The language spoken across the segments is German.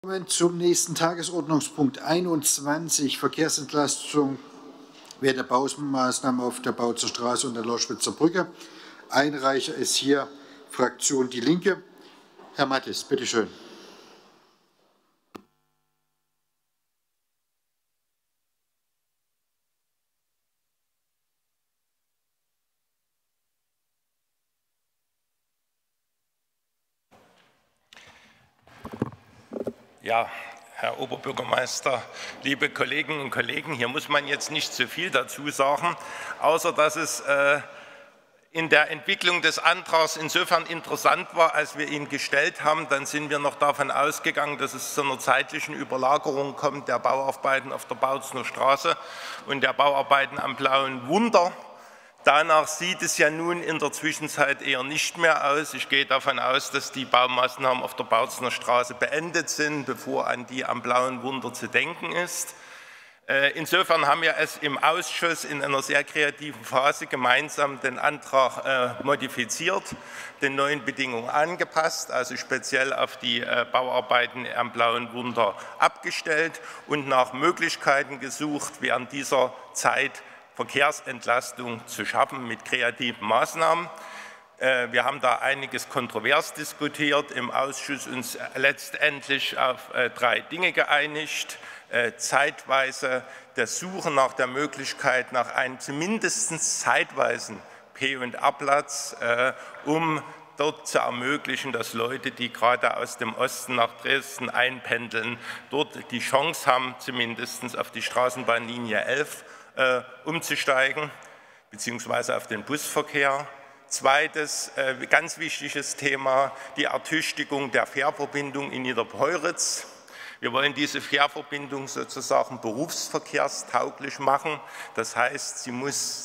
Zum nächsten Tagesordnungspunkt 21, Verkehrsentlastung während der Baumaßnahmen auf der Bautzer Straße und der Loschwitzer Brücke. Einreicher ist hier Fraktion Die Linke. Herr Mattes, bitte schön. Ja, Herr Oberbürgermeister, liebe Kolleginnen und Kollegen, hier muss man jetzt nicht so viel dazu sagen, außer dass es in der Entwicklung des Antrags insofern interessant war, als wir ihn gestellt haben, dann sind wir noch davon ausgegangen, dass es zu einer zeitlichen Überlagerung kommt der Bauarbeiten auf der Bautzener Straße und der Bauarbeiten am Blauen Wunder. Danach sieht es ja nun in der Zwischenzeit eher nicht mehr aus. Ich gehe davon aus, dass die Baumaßnahmen auf der Bautzener Straße beendet sind, bevor an die am Blauen Wunder zu denken ist. Insofern haben wir es im Ausschuss in einer sehr kreativen Phase gemeinsam den Antrag modifiziert, den neuen Bedingungen angepasst, also speziell auf die Bauarbeiten am Blauen Wunder abgestellt und nach Möglichkeiten gesucht, während dieser Zeit Verkehrsentlastung zu schaffen mit kreativen Maßnahmen. Wir haben da einiges kontrovers diskutiert, im Ausschuss uns letztendlich auf 3 Dinge geeinigt. Zeitweise der Suche nach der Möglichkeit nach einem zumindest zeitweisen P- und A-Platz, um dort zu ermöglichen, dass Leute, die gerade aus dem Osten nach Dresden einpendeln, dort die Chance haben, zumindest auf die Straßenbahnlinie 11 umzusteigen, beziehungsweise auf den Busverkehr. Zweites, ganz wichtiges Thema, die Ertüchtigung der Fährverbindung in Niederpeuritz. Wir wollen diese Fährverbindung sozusagen berufsverkehrstauglich machen. Das heißt, sie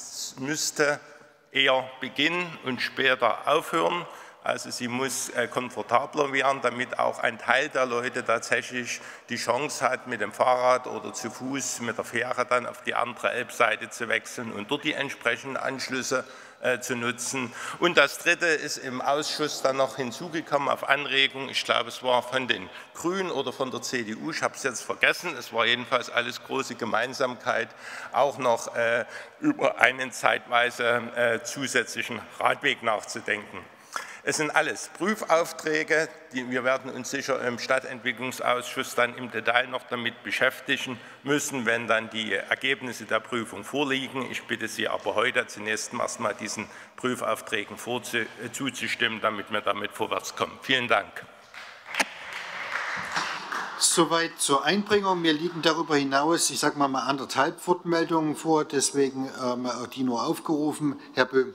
müsste eher beginnen und später aufhören. Also sie muss komfortabler werden, damit auch ein Teil der Leute tatsächlich die Chance hat, mit dem Fahrrad oder zu Fuß mit der Fähre dann auf die andere Elbseite zu wechseln und dort die entsprechenden Anschlüsse zu nutzen. Und das Dritte ist im Ausschuss dann noch hinzugekommen auf Anregung, ich glaube, es war von den Grünen oder von der CDU, ich habe es jetzt vergessen, es war jedenfalls alles große Gemeinsamkeit, auch noch über einen zeitweise zusätzlichen Radweg nachzudenken. Es sind alles Prüfaufträge, wir werden uns sicher im Stadtentwicklungsausschuss dann im Detail noch damit beschäftigen müssen, wenn dann die Ergebnisse der Prüfung vorliegen. Ich bitte Sie aber heute zunächst erstmal diesen Prüfaufträgen zuzustimmen, damit wir damit vorwärts kommen. Vielen Dank. Soweit zur Einbringung. Mir liegen darüber hinaus, ich sage mal 1,5 Wortmeldungen vor, deswegen die nur aufgerufen. Herr Böhm.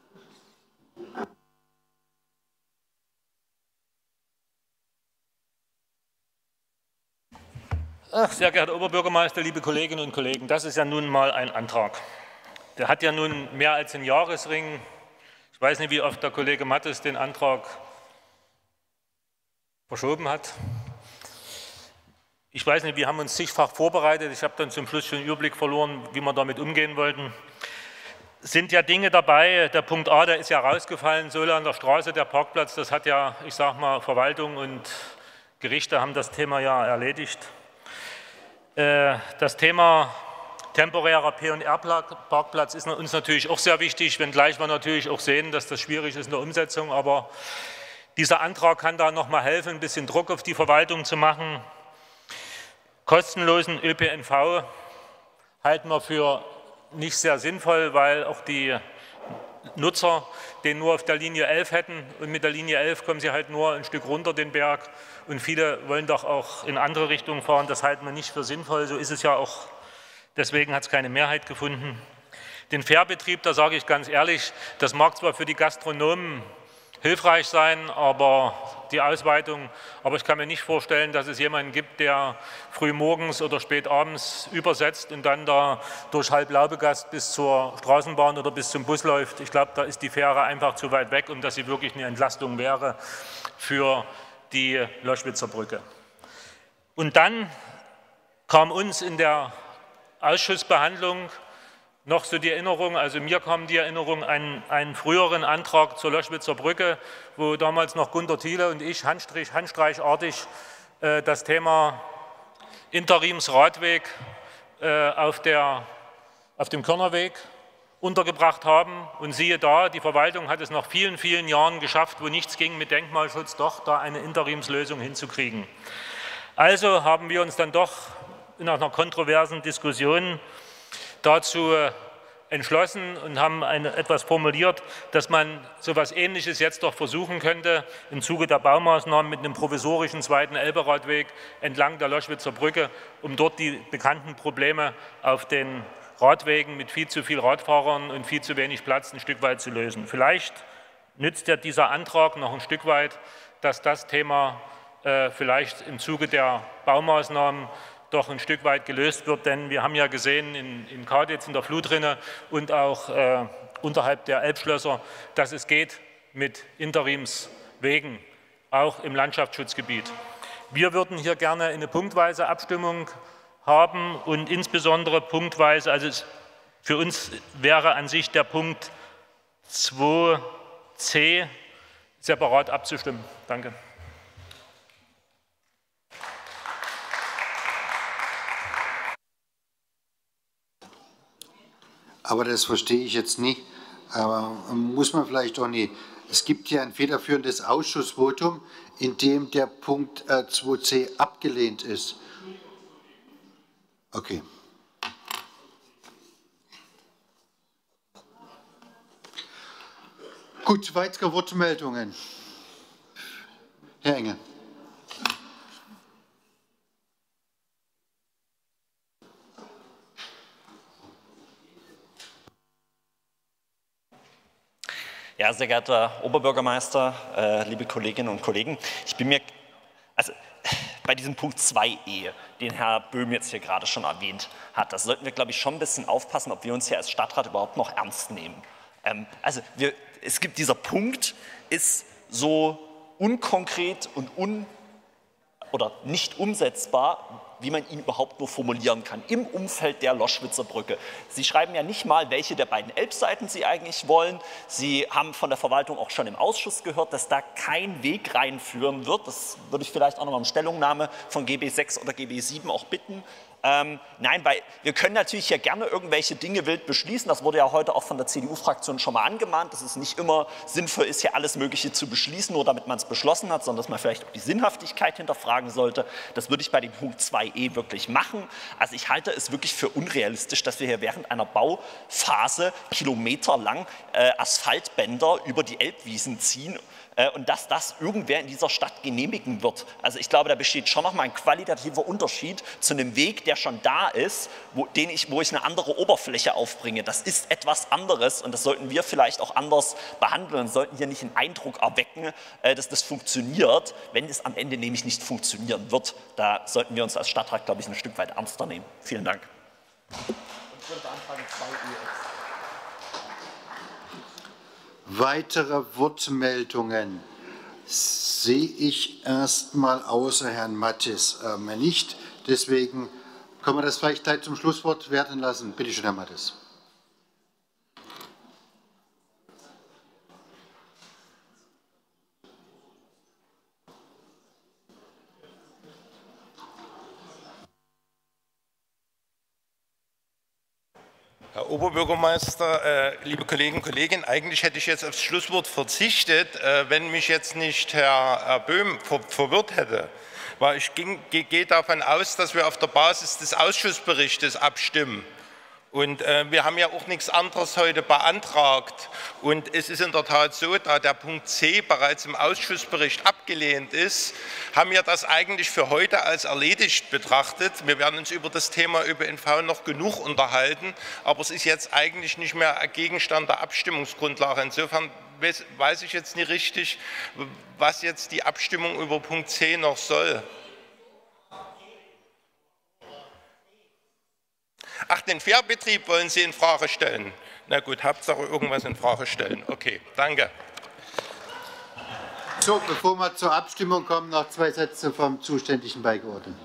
Sehr geehrter Oberbürgermeister, liebe Kolleginnen und Kollegen, das ist ja nun mal ein Antrag. Der hat ja nun mehr als einen Jahresring. Ich weiß nicht, wie oft der Kollege Mattes den Antrag verschoben hat. Ich weiß nicht, wir haben uns zigfach vorbereitet. Ich habe dann zum Schluss schon den Überblick verloren, wie wir damit umgehen wollten. Es sind ja Dinge dabei, der Punkt A, der ist ja rausgefallen, Sohle an der Straße, der Parkplatz, das hat ja, ich sage mal, Verwaltung und Gerichte haben das Thema ja erledigt. Das Thema temporärer P- und R-Parkplatz ist uns natürlich auch sehr wichtig, wenngleich wir natürlich auch sehen, dass das schwierig ist in der Umsetzung. Aber dieser Antrag kann da noch mal helfen, ein bisschen Druck auf die Verwaltung zu machen. Kostenlosen ÖPNV halten wir für nicht sehr sinnvoll, weil auch die Nutzer den nur auf der Linie 11 hätten und mit der Linie 11 kommen sie halt nur ein Stück runter den Berg und viele wollen doch auch in andere Richtungen fahren. Das halten wir nicht für sinnvoll, so ist es ja auch, deswegen hat es keine Mehrheit gefunden. Den Fährbetrieb, da sage ich ganz ehrlich, das mag zwar für die Gastronomen hilfreich sein, aber die Ausweitung, aber ich kann mir nicht vorstellen, dass es jemanden gibt, der früh morgens oder spät abends übersetzt und dann da durch Halb-Laubegast bis zur Straßenbahn oder bis zum Bus läuft. Ich glaube, da ist die Fähre einfach zu weit weg, um dass sie wirklich eine Entlastung wäre für die Loschwitzer Brücke. Und dann kam uns in der Ausschussbehandlung noch so die Erinnerung, also mir kam die Erinnerung an einen früheren Antrag zur Loschwitzer Brücke, wo damals noch Gunter Thiele und ich handstreichartig das Thema Interimsradweg auf dem Körnerweg untergebracht haben. Und siehe da, die Verwaltung hat es nach vielen, vielen Jahren geschafft, wo nichts ging mit Denkmalschutz, doch da eine Interimslösung hinzukriegen. Also haben wir uns dann doch nach einer kontroversen Diskussion dazu entschlossen und haben etwas formuliert, dass man so etwas Ähnliches jetzt doch versuchen könnte, im Zuge der Baumaßnahmen mit einem provisorischen zweiten Elberadweg entlang der Loschwitzer Brücke, um dort die bekannten Probleme auf den Radwegen mit viel zu viel Radfahrern und viel zu wenig Platz ein Stück weit zu lösen. Vielleicht nützt ja dieser Antrag noch ein Stück weit, dass das Thema vielleicht im Zuge der Baumaßnahmen doch ein Stück weit gelöst wird, denn wir haben ja gesehen in Kaditz, in der Flutrinne und auch unterhalb der Elbschlösser, dass es geht mit Interimswegen, auch im Landschaftsschutzgebiet. Wir würden hier gerne eine punktweise Abstimmung haben und insbesondere punktweise, also für uns wäre an sich der Punkt 2c separat abzustimmen. Danke. Aber das verstehe ich jetzt nicht. Aber muss man vielleicht auch nicht. Es gibt ja ein federführendes Ausschussvotum, in dem der Punkt 2c abgelehnt ist. Okay. Gut, weitere Wortmeldungen. Herr Engel. Ja, sehr geehrter Oberbürgermeister, liebe Kolleginnen und Kollegen, ich bin mir, also bei diesem Punkt 2e, den Herr Böhm jetzt hier gerade schon erwähnt hat, da sollten wir, glaube ich, schon ein bisschen aufpassen, ob wir uns hier als Stadtrat überhaupt noch ernst nehmen. Dieser Punkt ist so unkonkret und nicht umsetzbar, wie man ihn überhaupt nur formulieren kann, im Umfeld der Loschwitzer Brücke. Sie schreiben ja nicht mal, welche der beiden Elbseiten Sie eigentlich wollen. Sie haben von der Verwaltung auch schon im Ausschuss gehört, dass da kein Weg reinführen wird. Das würde ich vielleicht auch noch mal um Stellungnahme von GB 6 oder GB 7 auch bitten. Nein, weil wir können natürlich hier gerne irgendwelche Dinge wild beschließen. Das wurde ja heute auch von der CDU-Fraktion schon mal angemahnt, dass es nicht immer sinnvoll ist, hier alles Mögliche zu beschließen, nur damit man es beschlossen hat, sondern dass man vielleicht auch die Sinnhaftigkeit hinterfragen sollte. Das würde ich bei dem Punkt 2e wirklich machen. Also ich halte es wirklich für unrealistisch, dass wir hier während einer Bauphase kilometerlang Asphaltbänder über die Elbwiesen ziehen und dass das irgendwer in dieser Stadt genehmigen wird. Also ich glaube, da besteht schon noch mal ein qualitativer Unterschied zu einem Weg, der schon da ist, wo ich eine andere Oberfläche aufbringe. Das ist etwas anderes und das sollten wir vielleicht auch anders behandeln und sollten hier nicht einen Eindruck erwecken, dass das funktioniert, wenn es am Ende nämlich nicht funktionieren wird. Da sollten wir uns als Stadtrat, glaube ich, ein Stück weit ernster nehmen. Vielen Dank. Ich würde beantragen 2e. Weitere Wortmeldungen sehe ich erstmal außer Herrn Mattes nicht. Deswegen können wir das vielleicht gleich zum Schlusswort werden lassen. Bitte schön, Herr Mattes. Herr Oberbürgermeister, liebe Kolleginnen und Kollegen, eigentlich hätte ich jetzt aufs Schlusswort verzichtet, wenn mich jetzt nicht Herr Böhm verwirrt hätte. Weil ich gehe davon aus, dass wir auf der Basis des Ausschussberichtes abstimmen. Und wir haben ja auch nichts anderes heute beantragt. Und es ist in der Tat so, da der Punkt C bereits im Ausschussbericht abgelehnt ist, haben wir das eigentlich für heute als erledigt betrachtet. Wir werden uns über das Thema ÖPNV noch genug unterhalten, aber es ist jetzt eigentlich nicht mehr Gegenstand der Abstimmungsgrundlage. Insofern weiß ich jetzt nicht richtig, was jetzt die Abstimmung über Punkt C noch soll. Ach, den Fährbetrieb wollen Sie in Frage stellen? Na gut, Hauptsache irgendwas in Frage stellen. Okay, danke. So, bevor wir zur Abstimmung kommen, noch 2 Sätze vom zuständigen Beigeordneten.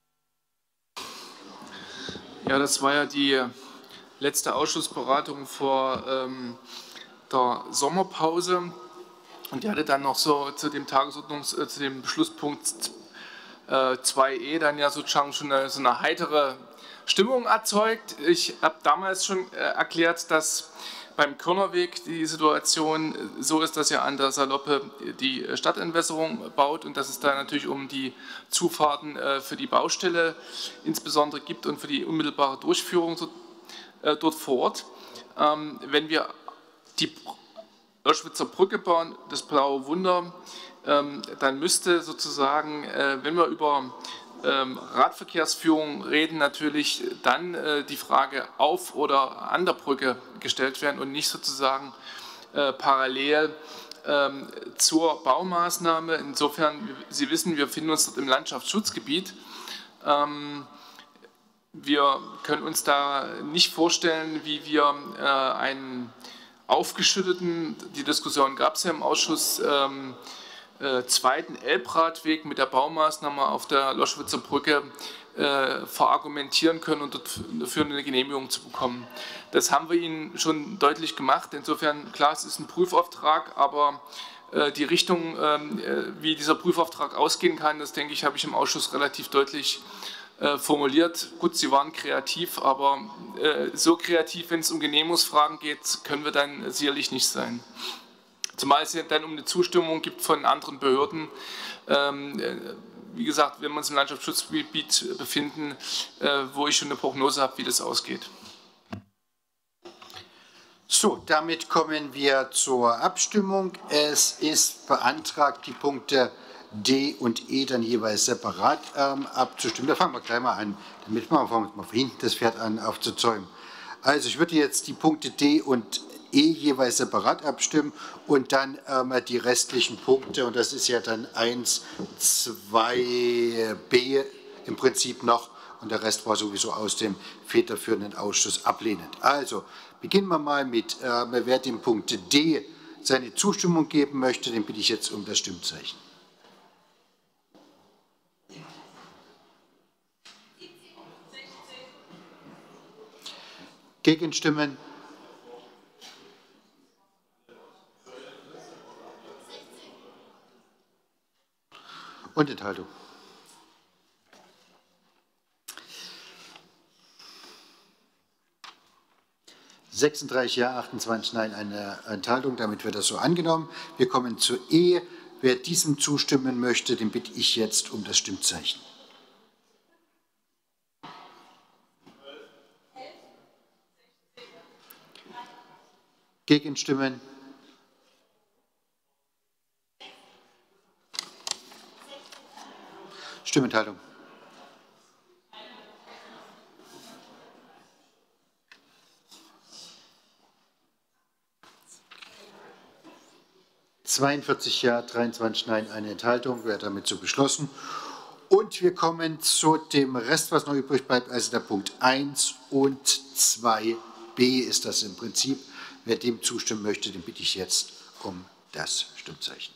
Ja, das war ja die letzte Ausschussberatung vor der Sommerpause und die hatte dann noch so zu dem Beschlusspunkt 2e dann ja sozusagen schon so eine heitere Stimmung erzeugt. Ich habe damals schon erklärt, dass beim Körnerweg die Situation so ist, dass er an der Saloppe die Stadtentwässerung baut und dass es da natürlich um die Zufahrten für die Baustelle insbesondere gibt und für die unmittelbare Durchführung dort vor Ort. Wenn wir die Loschwitzer Brücke bauen, das Blaue Wunder, dann müsste sozusagen, wenn wir über Radverkehrsführung reden, natürlich dann die Frage auf oder an der Brücke gestellt werden und nicht sozusagen parallel zur Baumaßnahme. Insofern, Sie wissen, wir befinden uns dort im Landschaftsschutzgebiet. Wir können uns da nicht vorstellen, wie wir einen aufgeschütteten, die Diskussion gab es ja im Ausschuss, zweiten Elbradweg mit der Baumaßnahme auf der Loschwitzer Brücke verargumentieren können und dafür eine Genehmigung zu bekommen. Das haben wir Ihnen schon deutlich gemacht. Insofern, klar, es ist ein Prüfauftrag, aber die Richtung, wie dieser Prüfauftrag ausgehen kann, das denke ich, habe ich im Ausschuss relativ deutlich formuliert. Gut, Sie waren kreativ, aber so kreativ, wenn es um Genehmigungsfragen geht, können wir dann sicherlich nicht sein. Zumal es ja dann um eine Zustimmung gibt von anderen Behörden. Wie gesagt, wenn wir uns im Landschaftsschutzgebiet befinden, wo ich schon eine Prognose habe, wie das ausgeht. So, damit kommen wir zur Abstimmung. Es ist beantragt, die Punkte D und E dann jeweils separat abzustimmen. Da fangen wir gleich mal an, damit wir von hinten das Pferd an aufzuzäumen. Also ich würde jetzt die Punkte D und E jeweils separat abstimmen und dann die restlichen Punkte, und das ist ja dann 1, 2b im Prinzip noch, und der Rest war sowieso aus dem federführenden Ausschuss ablehnend. Also beginnen wir mal mit, wer dem Punkt D seine Zustimmung geben möchte, den bitte ich jetzt um das Stimmzeichen. Gegenstimmen? Und Enthaltung. (36 Ja, 28 Nein, eine Enthaltung). Damit wird das so angenommen. Wir kommen zu E. Wer diesem zustimmen möchte, den bitte ich jetzt um das Stimmzeichen. Gegenstimmen? Stimmenthaltung. (42 Ja, 23 Nein, eine Enthaltung). Wäre damit so beschlossen. Und wir kommen zu dem Rest, was noch übrig bleibt, also der Punkt 1 und 2b ist das im Prinzip. Wer dem zustimmen möchte, den bitte ich jetzt um das Stimmzeichen.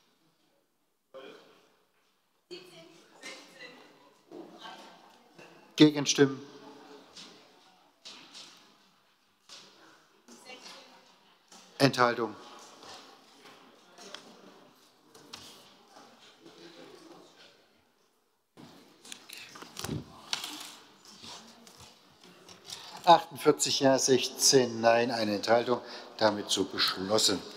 Gegenstimmen? Enthaltung? (48 Ja, 16 Nein, eine Enthaltung). Damit so beschlossen.